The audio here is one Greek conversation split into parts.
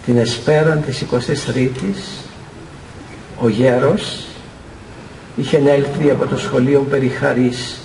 την εσπέραν της 23ης, ο γέρος είχε έλθει από το σχολείο Περιχαρής,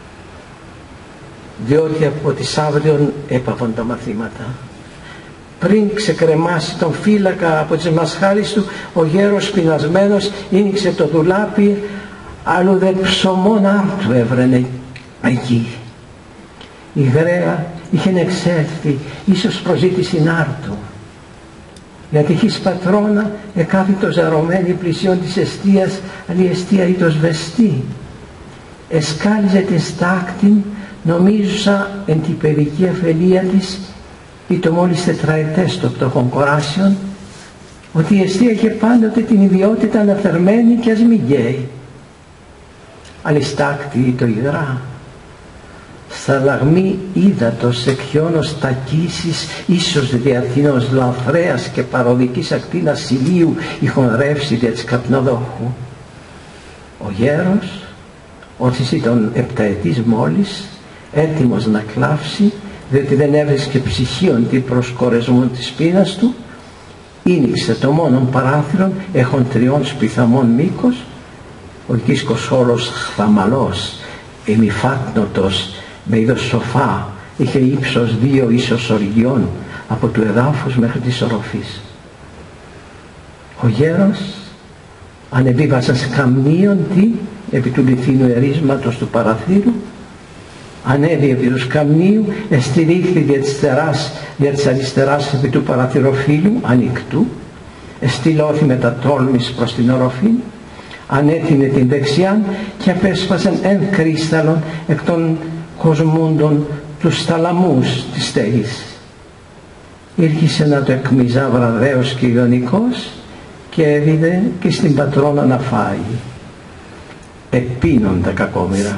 διότι από τις αύριον έπαβαν τα μαθήματα. Πριν ξεκρεμάσει τον φύλακα από τις μασχάλες του, ο γέρος πεινασμένος ίνιξε το δουλάπι, αλλού δε ψωμόν άρτου έβρενε εκεί. Η γραία είχε εξέλθει, ίσως προζήτηση άρτου, γιατί χεις πατρώνα εκάθιτο ζαρωμένη πλησιών της εστίας, αλλά η εστία ήτος βεστή. Εσκάλιζε την στάκτην, νομίζουσα εν την παιδική αφελία της, ή το μόλις τετραετές των πτωχών κοράσεων, ότι η εστία είχε πάντοτε την ιδιότητα να θερμαίνει και ας μην γκαίει. Αλλά η στάκτη ή το υγρά, στα λαγμή ύδατος εκχιόνος τακίσεις, ίσως διατείνος λαθρέας και παροδικής ακτίνας ηλίου είχον ρεύσει δια της καπνοδόχου. Ο γέρος, όρθιση των επταετής μόλις, έτοιμος να κλάψει, διότι δεν έβρισκε ψυχίον την προσκορεσμόν της πείνας του, ίνιξε το μόνον παράθυρον έχων 3 σπιθαμών μήκος. Ο οικίσκος όρος χθαμαλός, εμιφάτνοτος, με είδος σοφά, είχε ύψος 2 ίσως οργιών από του εδάφους μέχρι της οροφής. Ο γέρος ανεβίβαζαν σκαμνίον επί του λιθίνου ερίσματος του παραθύρου, ανέβη επί του σκαμνίου, εστηρίχθη δια της αριστεράς επί του παραθυροφύλου ανοιχτού, εστηλώθη με τα τόλμης προς την οροφή, ανέτεινε την δεξιάν και απέσπασαν εν κρίσταλον εκ των κοσμούντων τους θαλαμούς της στέγης. Ήρχισε να το εκμυζά βραδέος και ιονικός και έδιδε και στην πατρώνα να φάει. Επίνων τα κακόμοιρα.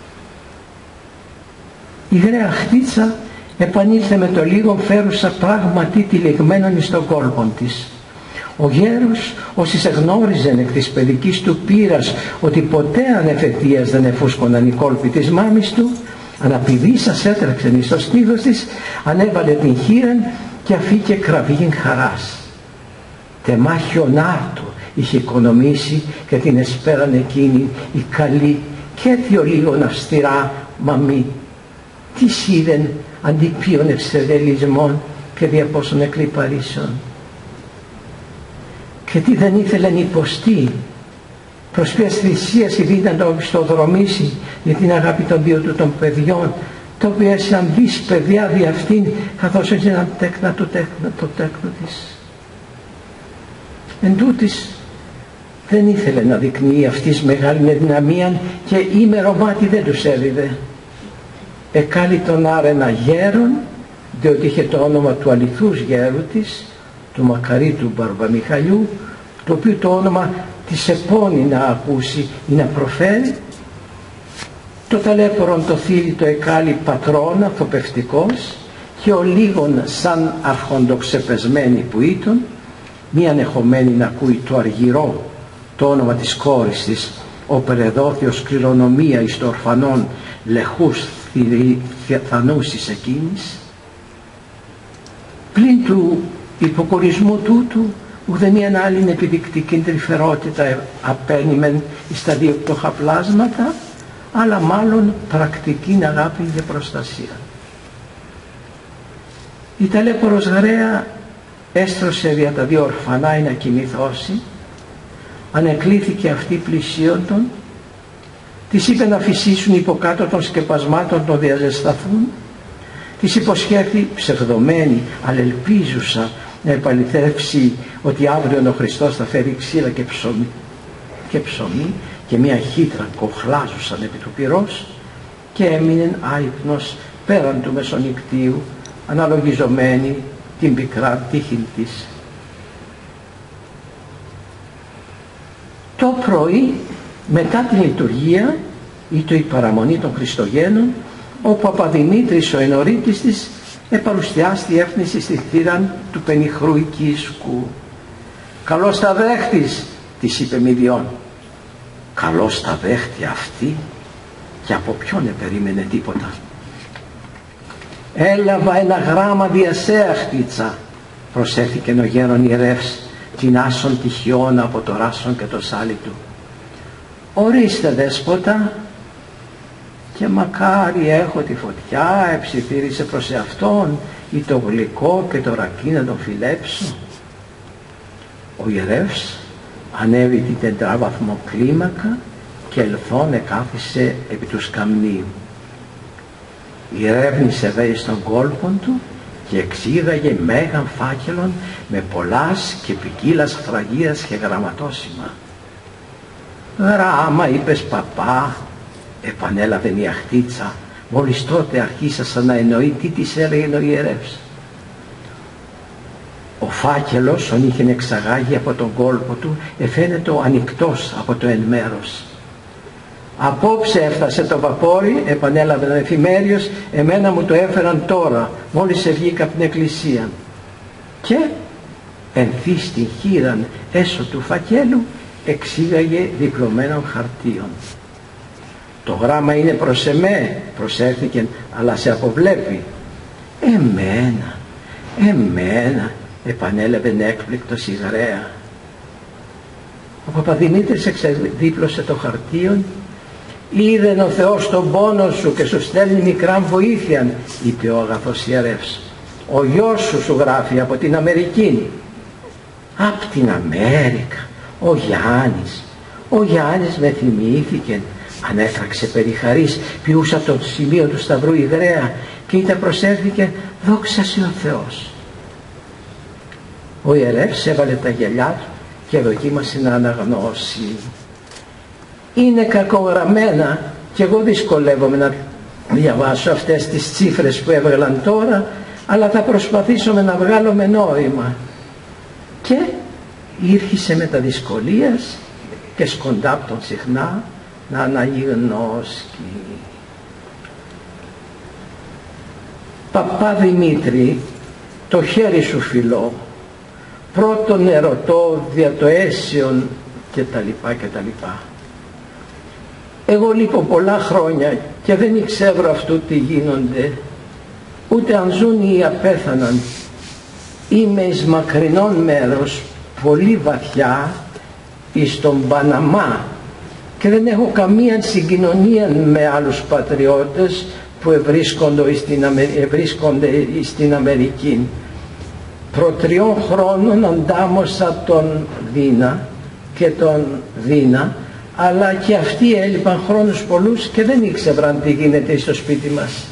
Η γραία χτίτσα επανήλθε με το λίγο φέρουσα πράγματι τυλιγμένον εις τον κόλπον της. Ο γέρος, όσοι εγνώριζεν εκ της παιδικής του πείρας ότι ποτέ ανεφετίας δεν εφούσκοναν οι κόλποι της μάμης του, αναπηδήσας έτρεξεν εις το στήθος της, ανέβαλε την χείραν και αφήκε κραυγήν χαράς. Τεμάχιον άρτου είχε οικονομήσει και την εσπέραν εκείνη η καλή και δυο λίγων αυστηρά μαμή. Τι είδεν αντιπίων ευσεβελισμών και διαπόσων εκλυπαρίσεων. Και τι δεν ήθελεν υποστεί, προς ποιας θυσίας ειδεί να το οπισθοδρομήσει για την αγάπη των δύο του των παιδιών, το οποίο σαν δεις παιδιά δι' αυτήν, καθώς έτσι έναν τέκνα το τέκνο της. Εν τούτης δεν ήθελε να δεικνύει αυτής μεγάλη δυναμία και ήμερο μάτι δεν τους έδιδε. Εκάλει τον άρενα γέρον, διότι είχε το όνομα του αληθούς γέρου της, του μακαρίτου Μπαρβαμιχαλιού, το οποίο το όνομα της επώνει να ακούσει ή να προφέρει. Το ταλέπορον το θύλι το εκάλει πατρώνα θοπευτικός και ο λίγον σαν αρχοντοξεπεσμένη που ήταν, μη ανεχομένη να ακούει το αργυρό το όνομα της κόρης της, όπερ εδόθη ως κληρονομία εις το ορφανόν λεχούς θανούσης εκείνης. Πλην του υποκορισμού τούτου ουδενίαν άλλην επιδεικτική τρυφερότητα απένιμεν εις τα δύο πτωχά πλάσματα, αλλά μάλλον πρακτική αγάπη και προστασία. Η ταλέπορος γραία έστρωσε δια τα δύο ορφανά να κοιμηθώσει, ανεκλήθηκε αυτή πλησίοντον, της είπε να φυσήσουν υποκάτω των σκεπασμάτων των διαζεσταθούν, της υποσχέθη ψευδομένη αλλά ελπίζουσα να επαληθεύσει ότι αύριο ο Χριστός θα φέρει ξύλα και ψωμί και μια χύτρα κοχλάζουσαν επί του πυρός, και έμεινε άυπνος πέραν του μεσονυκτίου, αναλογιζομένη την πικρά τύχη της. Το πρωί μετά την λειτουργία ή το η παραμονή των Χριστογέννων, ο Παπαδημήτρης ο ενορίτης της επαρουστιάστη έφνηση στη θύραν του πενιχρού οικίσκου. «Καλώς τα δέχτης», της είπε μηδιών. Καλώς τα δέχτη αυτή, και από ποιον περίμενε τίποτα. «Έλαβα ένα γράμμα διασέα χτίτσα», προσέφηκε ο γέρον ιερεύς την άσον τυχιών από το ράσον και το σάλι του. Ορίστε δέσποτα, και μακάρι έχω τη φωτιά, εψιθύρισε προς εαυτόν, ή το γλυκό και το ρακί να τον φιλέψω. Ο ιερεύς ανέβη την τετράβαθμο κλίμακα και ελθόν εκάθισε επί του σκαμνίου. Ηρεύνησε δε εις των κόλπων του και εξήγαγε μέγαν φάκελον με πολλάς και ποικίλας φραγίας και γραμματόσημα. «Γράμμα, είπες παπά», επανέλαβε μια χτίτσα, μόλις τότε αρχίσασα να εννοεί τι της έλεγε ο ιερεύς. Ο φάκελος ον είχε εξαγάγει από τον κόλπο του εφαίνεται ανοιχτός από το εν μέρος. «Απόψε έφτασε το βαπόρι», επανέλαβε ο εφημέριος, «εμένα μου το έφεραν τώρα, μόλις βγήκα από την εκκλησία». Και ενθεί στην χείραν έσω του φακέλου εξήγαγε διπλωμένων χαρτίων. «Το γράμμα είναι προς εμέ», προσέφηκε, «αλλά σε αποβλέπει». «Εμένα», επανέλαβε έκπληκτος η γραία. Ο Παπαδημήτρης εξεδίπλωσε το χαρτίον. «Είδεν ο Θεός τον πόνο σου και σου στέλνει μικράν βοήθειαν», είπε ο αγαθός ιερεύς. «Ο γιος σου γράφει από την Αμερική». «Απ' την Αμέρικα, ο Γιάννης με θυμήθηκε», ανέφραξε περιχαρής, ποιούσα το σημείο του σταυρού η γραία, και είτε προσέφηκε, «Δόξασι ο Θεός». Ο ιερεύς έβαλε τα γυαλιά του και δοκίμασε να αναγνώσει. «Είναι κακογραμμένα και εγώ δυσκολεύομαι να διαβάσω αυτές τις τσίφρες που έβγαλαν τώρα, αλλά θα προσπαθήσω να βγάλω με νόημα». Και ήρχισε με τα δυσκολίας και σκοντάπτον συχνά να αναγνώσει. «Παπά Δημήτρη, το χέρι σου φιλώ, πρώτον ερωτώ δια το αίσιον» και τα λοιπά. «Εγώ λείπω πολλά χρόνια και δεν ξέρω αυτού τι γίνονται, ούτε αν ζουν ή απέθαναν. Είμαι εις μακρινών μέρος, πολύ βαθιά, εις τον Παναμά, και δεν έχω καμία συγκοινωνία με άλλους πατριώτες που ευρίσκονται στην Αμερική. Προ 3 χρόνων αντάμωσα τον Δίνα και τον Δίνα, αλλά και αυτοί έλειπαν χρόνους πολλούς και δεν ήξεραν τι γίνεται στο σπίτι μας.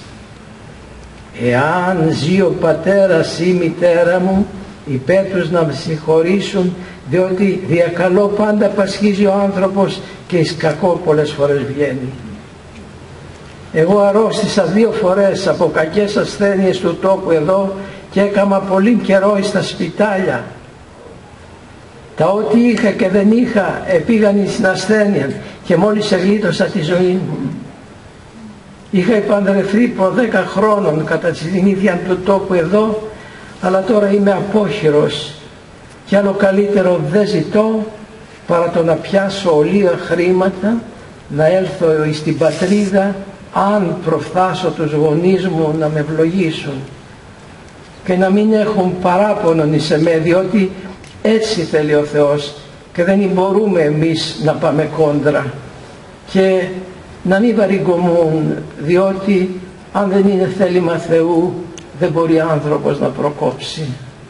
Εάν ζει ο πατέρας ή η μητέρα μου, υπέρ τους να με συγχωρήσουν, διότι δια καλό πάντα πασχίζει ο άνθρωπος και εις κακό πολλές φορές βγαίνει. Εγώ αρρώστησα 2 φορές από κακές ασθένειες του τόπου εδώ και έκαμα πολύ καιρό εις τα σπιτάλια. Τα ό,τι είχα και δεν είχα επήγαν στην ασθένεια και μόλις εγλίτωσα τη ζωή μου. Είχα επανδρευτεί προ 10 χρόνων κατά την ίδια του τόπου εδώ, αλλά τώρα είμαι απόχειρος και άλλο καλύτερο δεν ζητώ παρά το να πιάσω ολία χρήματα, να έλθω στην πατρίδα, αν προφθάσω τους γονείς μου να με ευλογήσουν και να μην έχουν παράπονον εις εμέ, διότι έτσι θέλει ο Θεός και δεν μπορούμε εμείς να πάμε κόντρα, και να μην βαρυγκομούν, διότι αν δεν είναι θέλημα Θεού δεν μπορεί άνθρωπος να προκόψει.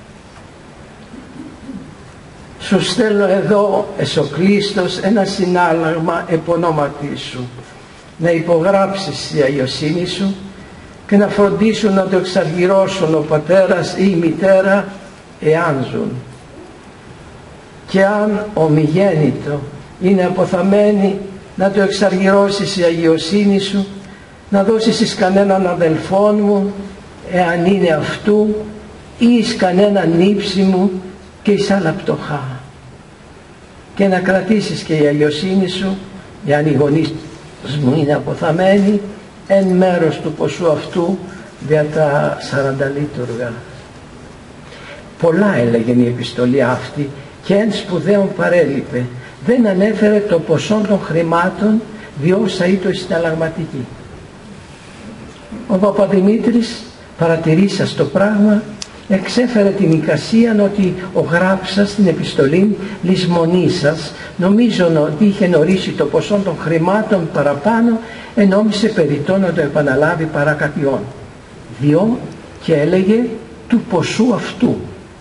Σου στέλνω εδώ εσωκλήστος ένα συνάλλαγμα επωνόματί σου, να υπογράψεις η αγιοσύνη σου και να φροντίσουν να το εξαργυρώσουν ο πατέρας ή η μητέρα εάν ζουν. Και αν ομιγέννητο είναι αποθαμένη, να το εξαργυρώσεις η αγιοσύνη σου, να δώσεις εις κανέναν αδελφόν μου εάν είναι αυτού, ή εις κανέναν ύψη μου και εις άλλα πτωχά, και να κρατήσεις και η αγιοσύνη σου, εάν οι γονείς μου είναι αποθαμένοι, εν μέρος του ποσού αυτού δια τα 40 λίτουργα. Πολλά έλεγε η επιστολή αυτή και εν σπουδαίων παρέλειπε. Δεν ανέφερε το ποσό των χρημάτων διόσα ή το συναλλαγματική. Ο Παπαδημήτρης, παρατηρήσας το πράγμα, εξέφερε την εικασίαν ότι ο γράψας στην επιστολή λησμονήσας, νομίζον ότι είχε ορίσει το ποσό των χρημάτων παραπάνω, ενόμισε περιττό να το επαναλάβει παρά κάποιον. Διό και έλεγε του ποσού αυτού.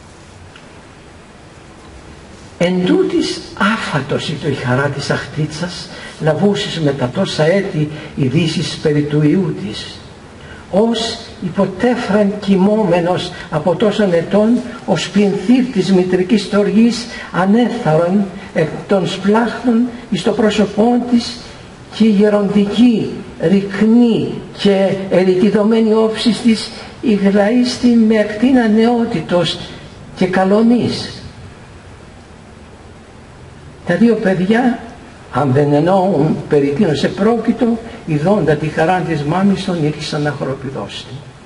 Εν τούτης άφατος ήτο η χαρά της αχτίτσας, λαβούσης μετά τόσα έτη ειδήσεις περί του Υιού της. Ως υποτέφραν κοιμόμενος από τόσων ετών, ο σπινθύρ της μητρικής στοργής ανέφθαρον εκ των σπλάχνων εις το πρόσωπό της, και η γεροντική, ρυκνή και ερικιδωμένη όψης της ηγλαίστη με ακτίνα νεότητος και καλονής. Τα δύο παιδιά, αν δεν εννοούν περί τίνος επρόκειτο, ειδώντα τη χαρά της μάμης, τον ήρχισαν να χοροπηδώσουν.